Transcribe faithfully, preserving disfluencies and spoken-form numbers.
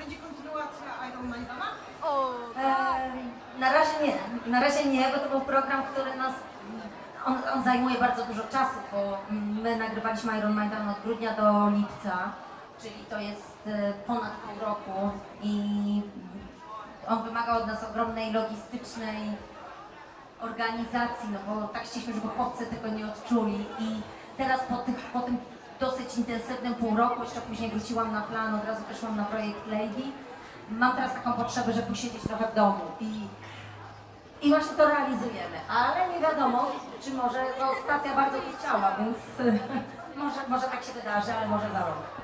będzie kontynuacja Iron Maidana? O, E, na razie nie, na razie nie, bo to był program, który nas, on, on zajmuje bardzo dużo czasu, bo my nagrywaliśmy Iron Maidan od grudnia do lipca, czyli to jest e, ponad pół roku i on wymaga od nas ogromnej logistycznej organizacji, no bo tak chcieliśmy, żeby chłopcy tego nie odczuli i teraz po, tych, po tym dosyć intensywnym pół roku, jeszcze później wróciłam na plan, od razu wyszłam na projekt Lady. Mam teraz taką potrzebę, żeby posiedzieć trochę w domu i, i właśnie to realizujemy, ale nie wiadomo, czy może, no stacja bardzo by chciała, więc może, może tak się wydarzy, ale może za rok.